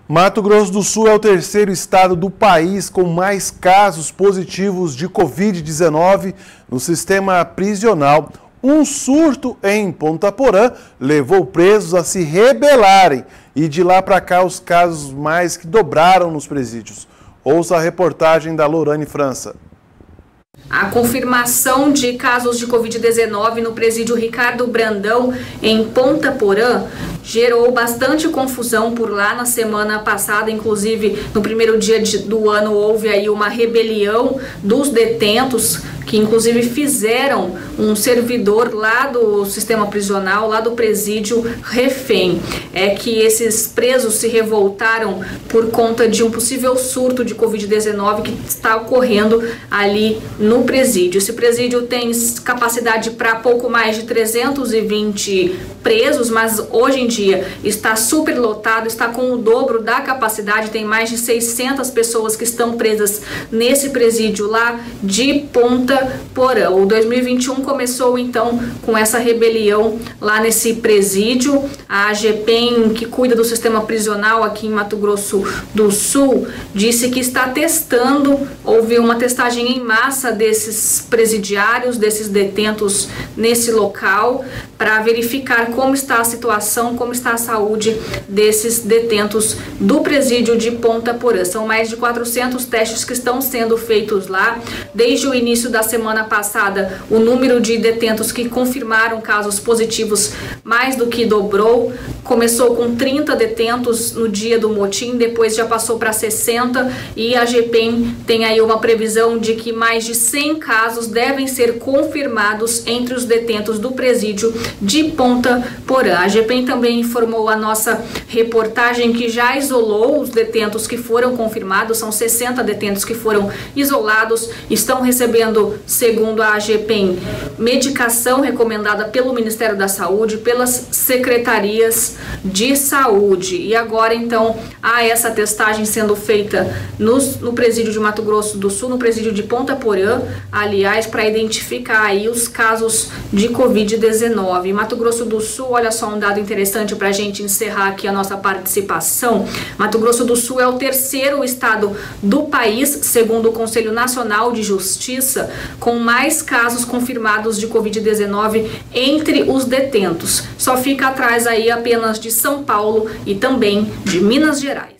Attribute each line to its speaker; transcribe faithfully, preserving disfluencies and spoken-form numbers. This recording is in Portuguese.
Speaker 1: Mato Grosso do Sul é o terceiro estado do país com mais casos positivos de covid dezenove no sistema prisional. Um surto em Ponta Porã levou presos a se rebelarem e de lá para cá os casos mais que dobraram nos presídios. Ouça a reportagem da Lorane França.
Speaker 2: A confirmação de casos de covid dezenove no presídio Ricardo Brandão, em Ponta Porã, gerou bastante confusão por lá na semana passada. Inclusive, no primeiro dia de, do ano, houve aí uma rebelião dos detentos, que inclusive fizeram um servidor lá do sistema prisional, lá do presídio, refém. É que esses presos se revoltaram por conta de um possível surto de covid dezenove que está ocorrendo ali no presídio. Esse presídio tem capacidade para pouco mais de trezentos e vinte presos, mas hoje em dia está superlotado, está com o dobro da capacidade, tem mais de seiscentas pessoas que estão presas nesse presídio lá de Ponta Porã. O dois mil e vinte e um começou então com essa rebelião lá nesse presídio. A AGEPEN, que cuida do sistema prisional aqui em Mato Grosso do Sul, disse que está testando, houve uma testagem em massa desses presidiários, desses detentos nesse local, para verificar como está a situação, como está a saúde desses detentos do presídio de Ponta Porã. São mais de quatrocentos testes que estão sendo feitos lá. Desde o início da semana passada, o número de detentos que confirmaram casos positivos mais do que dobrou. Começou com trinta detentos no dia do motim, depois já passou para sessenta, e a AGEPEN tem aí uma previsão de que mais de cem casos devem ser confirmados entre os detentos do presídio de Ponta Porã. A AGEPEN também informou a nossa reportagem que já isolou os detentos que foram confirmados, são sessenta detentos que foram isolados, estão recebendo, segundo a AGEPEN, medicação recomendada pelo Ministério da Saúde, pelas secretarias de saúde. E agora, então, há essa testagem sendo feita no, no presídio de Mato Grosso do Sul, no presídio de Ponta Porã, aliás, para identificar aí os casos de covid dezenove. Mato Grosso do Sul, olha só um dado interessante para a gente encerrar aqui a nossa participação. Mato Grosso do Sul é o terceiro estado do país, segundo o Conselho Nacional de Justiça, com mais casos confirmados de covid dezenove entre os detentos. Só fica atrás aí apenas de São Paulo e também de Minas Gerais.